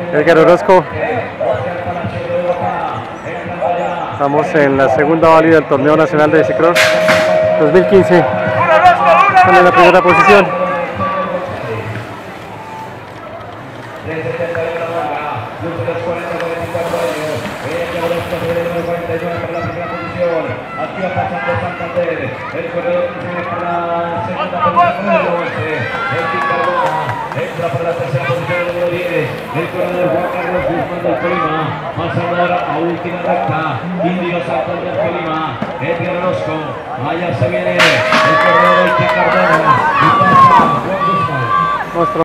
Edgar Orozco. Estamos en la segunda válida del torneo nacional de bicicross 2015. Están en la primera posición. Aquí va pasando Santander, el corredor que viene para la segunda posición, el Picardona, entra para la tercera posición número 10, el corredor Juan Carlos Guzmán del Colima, pasando ahora a última recta, Índigo Santos del Colima, Edgar Orozco, allá se viene el corredor del Picardona, y pasa Juan Guzmán.